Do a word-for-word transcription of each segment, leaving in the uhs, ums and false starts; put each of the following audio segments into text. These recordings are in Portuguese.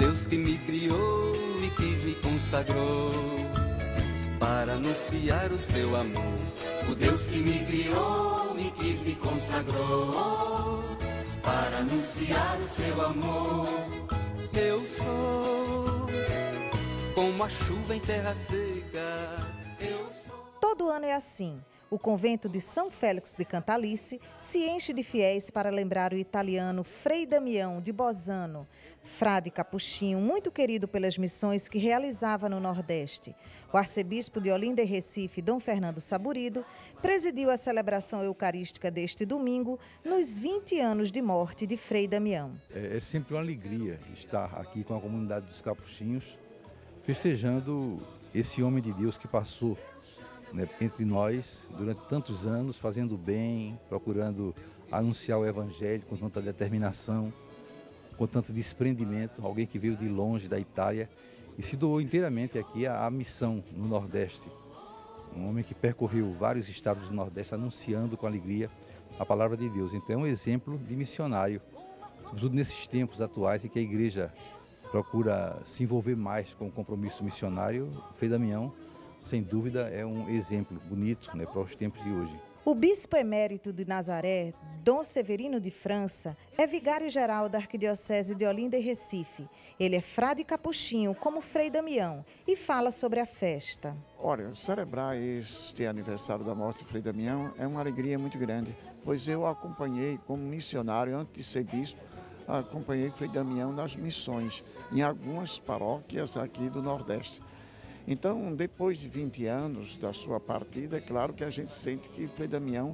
Deus que me criou e quis me consagrou para anunciar o seu amor. O Deus que me criou e quis me consagrou para anunciar o seu amor. Eu sou como a chuva em terra seca. Eu sou... Todo ano é assim. O convento de São Félix de Cantalice se enche de fiéis para lembrar o italiano Frei Damião de Bozzano, frade capuchinho muito querido pelas missões que realizava no Nordeste. O arcebispo de Olinda e Recife, Dom Fernando Saburido, presidiu a celebração eucarística deste domingo nos vinte anos de morte de Frei Damião. É, é sempre uma alegria estar aqui com a comunidade dos capuchinhos, festejando esse homem de Deus que passou, né, entre nós durante tantos anos, fazendo bem, procurando anunciar o Evangelho com tanta determinação, com tanto desprendimento, alguém que veio de longe da Itália e se doou inteiramente aqui à, à missão no Nordeste. Um homem que percorreu vários estados do Nordeste anunciando com alegria a palavra de Deus. Então é um exemplo de missionário, sobretudo nesses tempos atuais em que a igreja procura se envolver mais com o compromisso missionário. O Frei Damião, sem dúvida, é um exemplo bonito, né, para os tempos de hoje. O bispo emérito de Nazaré, Dom Severino de França, é vigário-geral da Arquidiocese de Olinda e Recife. Ele é frade capuchinho, como Frei Damião, e fala sobre a festa. Olha, celebrar este aniversário da morte de Frei Damião é uma alegria muito grande, pois eu acompanhei como missionário, antes de ser bispo, acompanhei Frei Damião nas missões, em algumas paróquias aqui do Nordeste. Então, depois de vinte anos da sua partida, é claro que a gente sente que Frei Damião,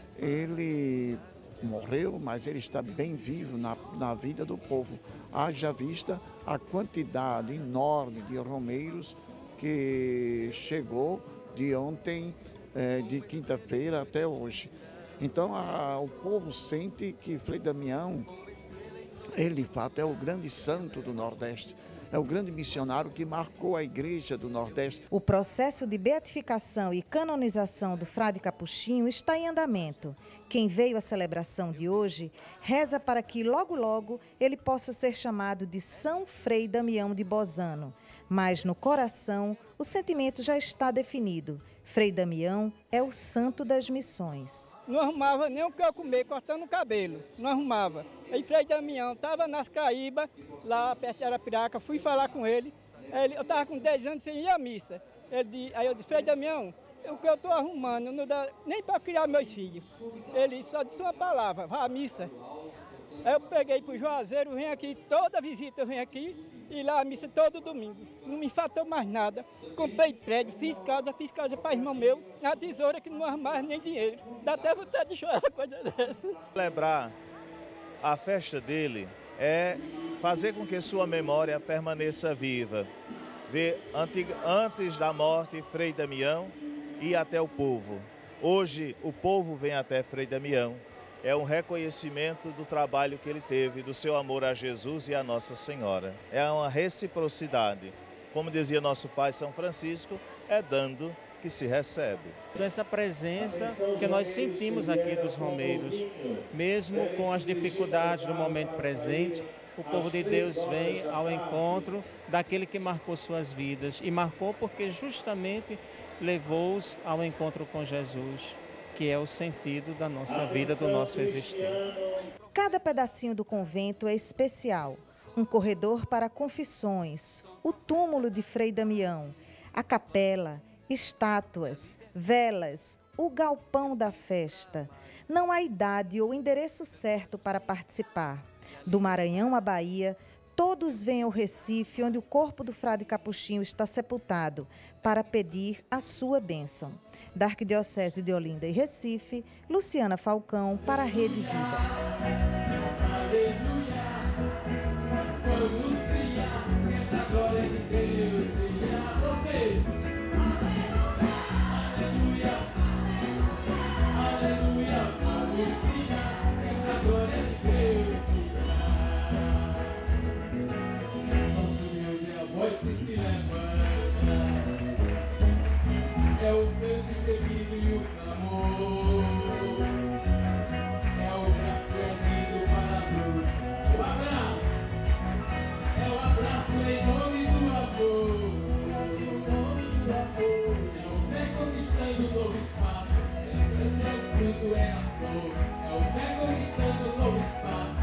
ele morreu, mas ele está bem vivo na, na vida do povo. Haja vista a quantidade enorme de romeiros que chegou de ontem, eh, de quinta-feira até hoje. Então, a, o povo sente que Frei Damião, ele, de fato, é o grande santo do Nordeste. É o grande missionário que marcou a igreja do Nordeste. O processo de beatificação e canonização do frade capuchinho está em andamento. Quem veio à celebração de hoje reza para que logo logo ele possa ser chamado de São Frei Damião de Bozzano. Mas no coração o sentimento já está definido. Frei Damião é o santo das missões. Não arrumava nem o que eu comer, cortando o cabelo, não arrumava. Aí Frei Damião estava nas Caíbas, lá perto de Arapiraca, fui falar com ele. ele eu estava com dez anos sem ir à missa. Ele, aí eu disse, Frei Damião, o que eu estou arrumando não dá nem para criar meus filhos. Ele só disse uma palavra, vá à missa. Aí eu peguei para o Juazeiro, venho aqui, toda visita eu venho aqui, e lá a missa todo domingo. Não me faltou mais nada. Comprei prédio, fiz casa, fiz casa para irmão meu, na tesoura que não arrumava nem dinheiro. Dá até vontade de chorar coisa dessa. Celebrar a festa dele é fazer com que sua memória permaneça viva. Ver antes da morte Frei Damião e até o povo. Hoje o povo vem até Frei Damião. É um reconhecimento do trabalho que ele teve, do seu amor a Jesus e a Nossa Senhora. É uma reciprocidade. Como dizia nosso pai São Francisco, é dando que se recebe. Essa presença que nós sentimos aqui dos romeiros, mesmo com as dificuldades do momento presente, o povo de Deus vem ao encontro daquele que marcou suas vidas. E marcou porque justamente levou-os ao encontro com Jesus, que é o sentido da nossa vida, do nosso existir. Cada pedacinho do convento é especial. Um corredor para confissões, o túmulo de Frei Damião, a capela, estátuas, velas, o galpão da festa. Não há idade ou endereço certo para participar. Do Maranhão à Bahia, todos vêm ao Recife, onde o corpo do frade capuchinho está sepultado, para pedir a sua bênção. Da Arquidiocese de Olinda e Recife, Luciana Falcão, para a Rede Vida. É o grande gemido e o clamor, é o braço erguido tudo é amor, é o pé conquistando novo espaço.